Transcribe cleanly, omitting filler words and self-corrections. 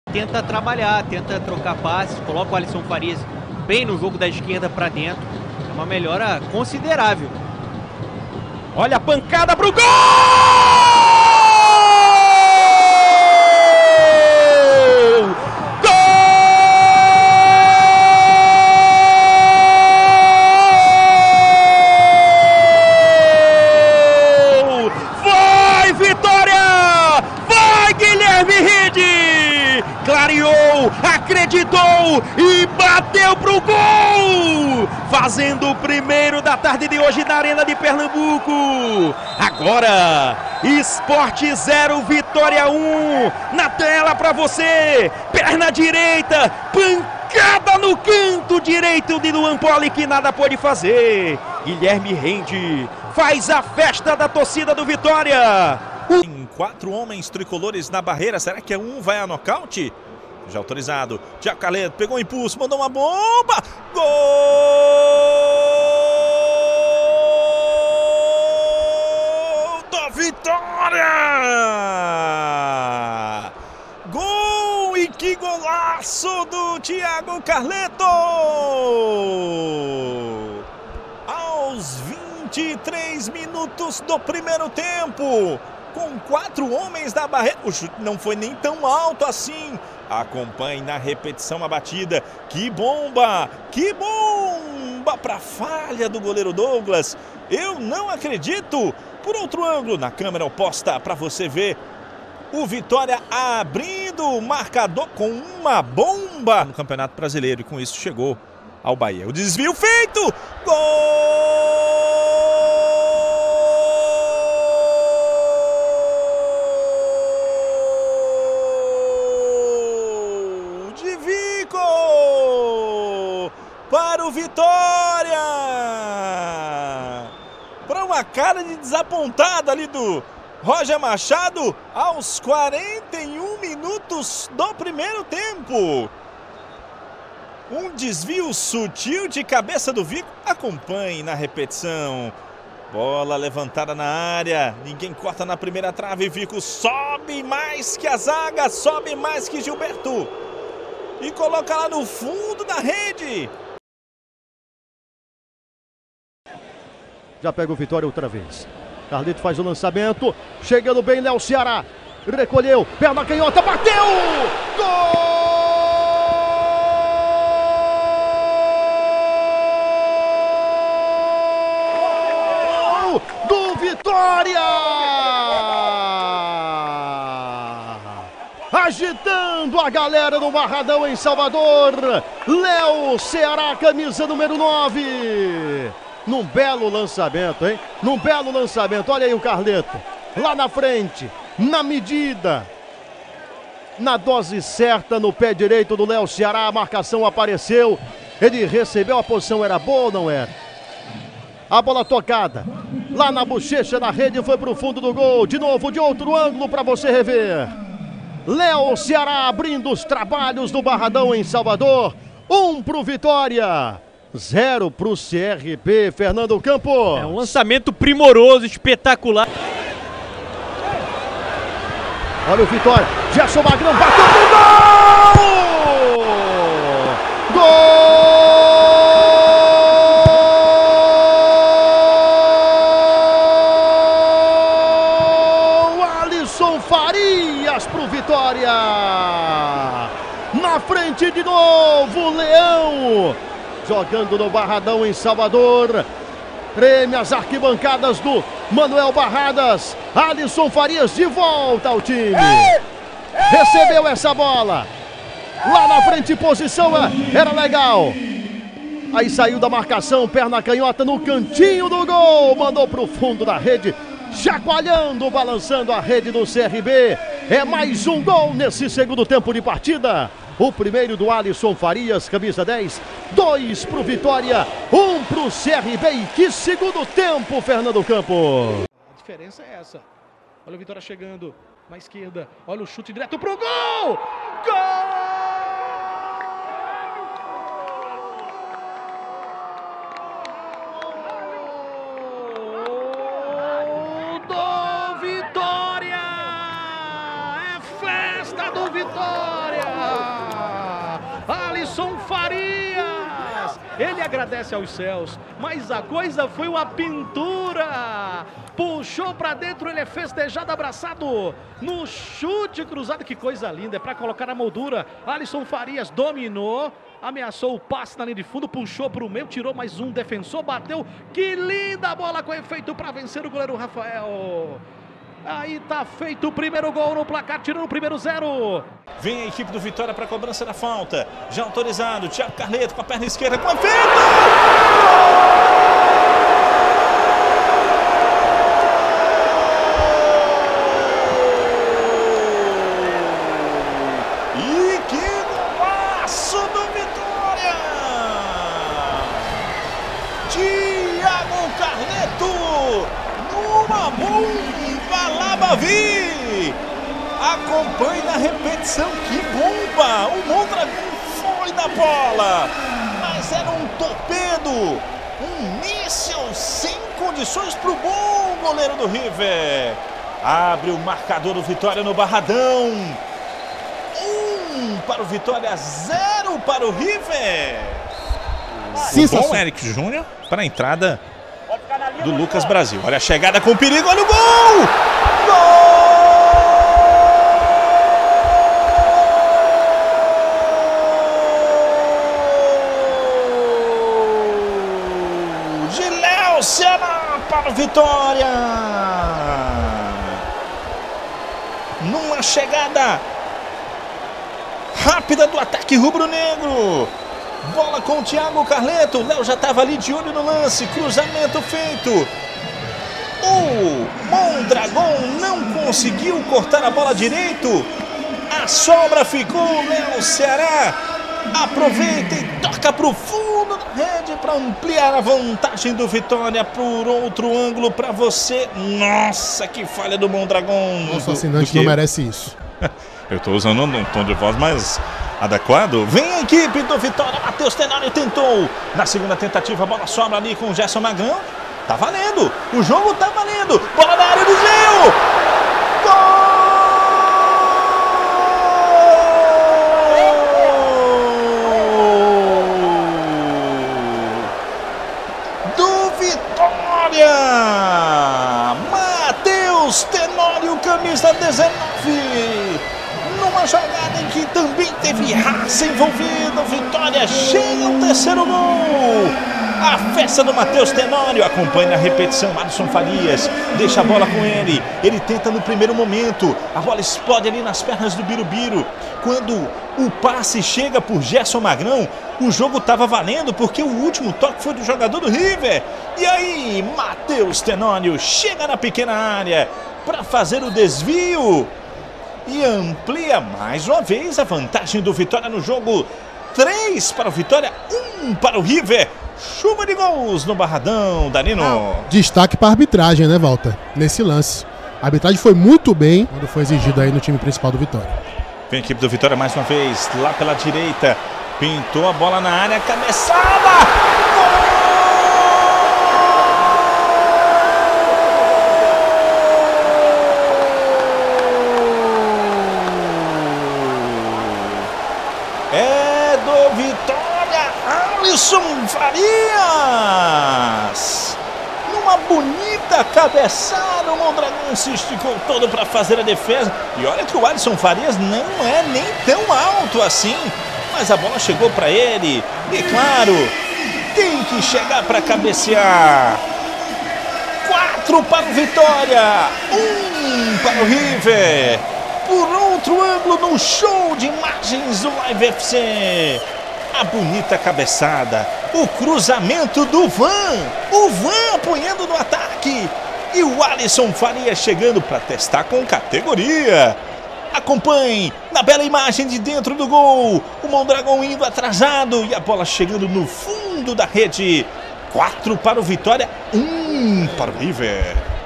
Tenta trabalhar, tenta trocar passes, coloca o Alisson Farias bem no jogo da esquerda para dentro. É uma melhora considerável. Olha a pancada pro gol! Gol! Vai, Vitória! Vai, Guilherme Rede! Clareou, acreditou e bateu pro gol! Fazendo o primeiro da tarde de hoje na Arena de Pernambuco. Agora, Sport 0, Vitória 1. Na tela para você. Perna direita, pancada no canto direito de Luan Poli, que nada pôde fazer. Guilherme Rende faz a festa da torcida do Vitória. Tem 4 homens tricolores na barreira. Será que vai a nocaute? Já autorizado. Thiago Carleto pegou um impulso, mandou uma bomba. Gol da Vitória! Gol, e que golaço do Thiago Carleto! Aos 23 minutos do primeiro tempo. Com 4 homens na barreira. O chute não foi nem tão alto assim. Acompanhe na repetição a batida. Que bomba! Que bomba para a falha do goleiro Douglas. Eu não acredito. Por outro ângulo, na câmera oposta, para você ver o Vitória abrindo o marcador com uma bomba no Campeonato Brasileiro. E com isso chegou ao Bahia. O desvio feito. Gol! Para o Vitória! Para uma cara de desapontado ali do Roger Machado aos 41 minutos do primeiro tempo. Um desvio sutil de cabeça do Vico. Acompanhe na repetição. Bola levantada na área. Ninguém corta na primeira trave. Vico sobe mais que a zaga, sobe mais que Gilberto. E coloca lá no fundo da rede. Já pega o Vitória outra vez. Carlito faz o lançamento. Chegando bem, Léo Ceará. Recolheu. Perna canhota. Bateu! Gol do Vitória! Agitando a galera do Barradão em Salvador. Léo Ceará, camisa número 9. Num belo lançamento, hein? Num belo lançamento. Olha aí o Carleto. Lá na frente. Na medida. Na dose certa, no pé direito do Léo Ceará. A marcação apareceu. Ele recebeu, a posição era boa ou não era? A bola tocada. Lá na bochecha da rede, foi pro fundo do gol. De novo, de outro ângulo para você rever. Léo Ceará abrindo os trabalhos do Barradão em Salvador. 1 pro Vitória. 0 para o CRB, Fernando Campos. É um lançamento primoroso, espetacular. Olha o Vitória, Gerson Magrão bateu no gol! Gol! Alisson Farias para o Vitória. Na frente de novo, Leão. Jogando no Barradão em Salvador. Treme as arquibancadas do Manuel Barradas. Alisson Farias de volta ao time. Recebeu essa bola. Lá na frente, posição era legal. Aí saiu da marcação, perna canhota no cantinho do gol. Mandou para o fundo da rede. Chacoalhando, balançando a rede do CRB. É mais um gol nesse segundo tempo de partida. O primeiro do Alisson Farias, camisa 10. 2 pro Vitória, 1 pro CRB. E que segundo tempo, Fernando Campos. A diferença é essa. Olha o Vitória chegando na esquerda. Olha o chute direto pro gol! Gol! do Vitória! É festa do Vitória! agradece aos céus, mas a coisa foi uma pintura. Puxou pra dentro, ele é festejado, abraçado no chute cruzado. Que coisa linda, é pra colocar na moldura. Alisson Farias dominou, ameaçou o passe na linha de fundo, puxou pro meio, tirou mais um defensor, bateu. Que linda bola com efeito pra vencer o goleiro Rafael. Aí tá feito o primeiro gol no placar, tirando o primeiro 0. Vem a equipe do Vitória para a cobrança da falta. Já autorizado, Thiago Carleto com a perna esquerda, com efeito! E que golaço do Vitória! Thiago Carleto numa bomba Labavi! Acompanhe na repetição, que bomba! O Mondragão foi na bola, mas era um torpedo, um míssil sem condições para o bom goleiro do River. Abre o marcador do Vitória no Barradão. 1 para o Vitória, 0 para o River. O bom Eric Júnior para a entrada do Lucas Brasil. Olha a chegada com perigo, olha o gol! Gol! Ceará para o Vitória. Numa chegada rápida do ataque rubro-negro. Bola com o Thiago Carleto. Léo já estava ali de olho no lance. Cruzamento feito. O Mondragão não conseguiu cortar a bola direito. A sobra ficou. Léo Ceará aproveita e toca para o fundo da rede para ampliar a vantagem do Vitória. Por outro ângulo para você. Nossa, que falha do Mondragão. Nosso assinante não merece isso. Eu estou usando um tom de voz mais adequado. Vem a equipe do Vitória. Matheus Tenório tentou. Na segunda tentativa, a bola sobra ali com o Gerson Magrão. Tá valendo. O jogo tá valendo. Bola na área do Gil. Gol! Matheus Tenório, camisa 19, numa jogada em que também teve raça envolvida. Vitória chega ao terceiro gol. A festa do Matheus Tenório. Acompanha na repetição Alisson Farias, deixa a bola com ele. Ele tenta no primeiro momento, a bola explode ali nas pernas do Birubiru. Quando o passe chega por Gerson Magrão, o jogo estava valendo, porque o último toque foi do jogador do River. E aí, Matheus Tenório chega na pequena área para fazer o desvio e amplia mais uma vez a vantagem do Vitória no jogo. 3 para o Vitória, 1 para o River. Chuva de gols no Barradão, Danilo. Destaque para a arbitragem, né, Walter? Nesse lance. A arbitragem foi muito bem quando foi exigido aí no time principal do Vitória. Vem a equipe do Vitória mais uma vez, lá pela direita. Pintou a bola na área, cabeçada! É do Vitória, Alisson Farias! Numa bonita cabeçada, o Mondragão se esticou todo para fazer a defesa. E olha que o Alisson Farias não é nem tão alto assim. Mas a bola chegou para ele. E claro, tem que chegar para cabecear. 4 para o Vitória, 1 para o River. Por outro ângulo, no show de imagens do Live FC. A bonita cabeçada, o cruzamento do Van. O Van apoiando no ataque. E o Alisson Farias chegando para testar com categoria. Acompanhe na bela imagem de dentro do gol. O Mondragão indo atrasado e a bola chegando no fundo da rede. 4 para o Vitória, 1 para o River.